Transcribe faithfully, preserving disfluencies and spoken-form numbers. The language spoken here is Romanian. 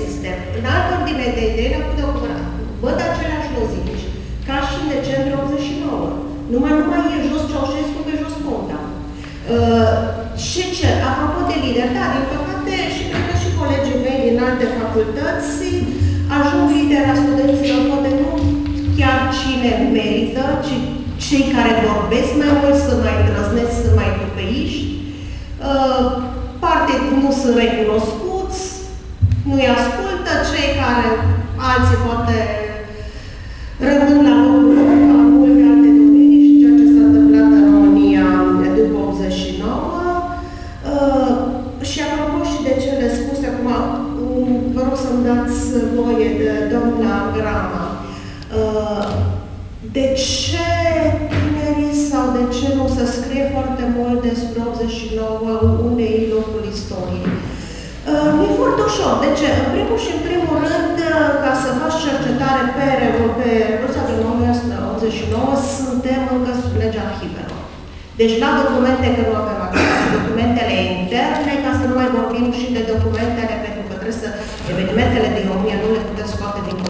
sistem. În altă ordine de idei, la putea cumpăra. Văd aceleași lozici, ca și în decembrie optzeci și nouă. Numai nu mai e jos Ceaușescu pe jos Ponta. Uh, și ce? Apropo de lideri, da, din păcate, și cred că și colegii mei din alte facultăți ajung lideri a studenților, poate nu chiar cine merită, ci cei care vorbesc mai mult, sunt mai îndrăzneți, sunt mai tupeiști, uh, parte nu sunt recunoscuți, nu-i ascultă, cei care alții poate rămân la locul lor, ca multe alte domenii și ceea ce s-a întâmplat în România după optzeci și nouă. Uh, și apropo și de cele spuse acum, um, vă rog să-mi dați voie de doamna Grama. Uh, de ce tinerii sau de ce nu se scrie foarte mult despre optzeci și nouă, unde e locul istoriei? Uh, e foarte ușor. De ce? În primul și în primul rând, ca să faci cercetare pe, pe Revoluția din o mie nouă sute optzeci și nouă, suntem încă sub legea arhivelor. Deci la documente, că nu avem acces, documentele interne, ca să nu mai vorbim și de documente